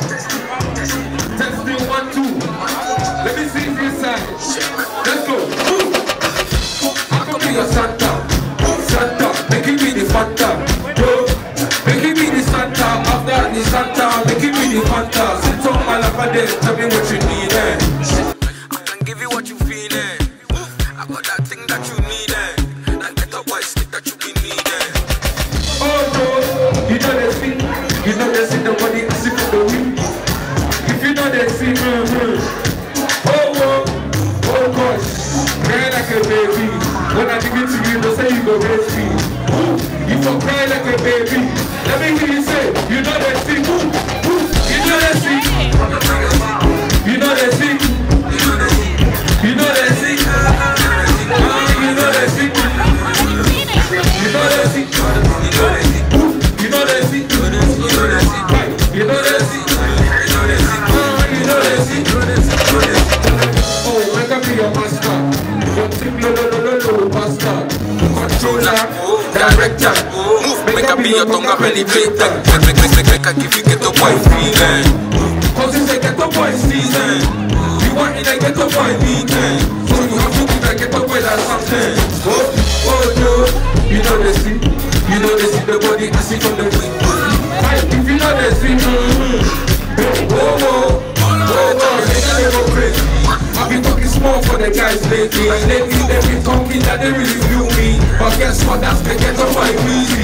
Testing 1, 2. Let me see this side. Let's go. I can be your Santa. Santa, making me the Fanta. Making me the Santa. After the Santa, making me the Fanta. Sit on my lap and then tell me what you need. I can give you what you feeling. I got that thing that you need. That get a white stick that you be needing. Oh no, you know they see. You know they see the money I see for the week. If you know they see, oh gosh, cry like a baby. When I give it to you, they say you go raise me. You for cry like a baby. Let me hear you say, you know they see. You know they see. You know they see. You know they see. You know they see. You know they see. You know they see. You know they see. Oh, make up your master. Your team, lo, master. Controller, director. Make up your tongue up elevator. Make I give you get the boy feeling. Cause it's a ghetto boy season. You want in a ghetto boy weekend. So you have to give a ghetto boy like something. Oh no, you know they see. You know they see the body I see from the week. If you know they see, they go crazy. I've been talking small for the guys lately. Lately they've been talking that they really feel me. But guess what, that's the ghetto boy music.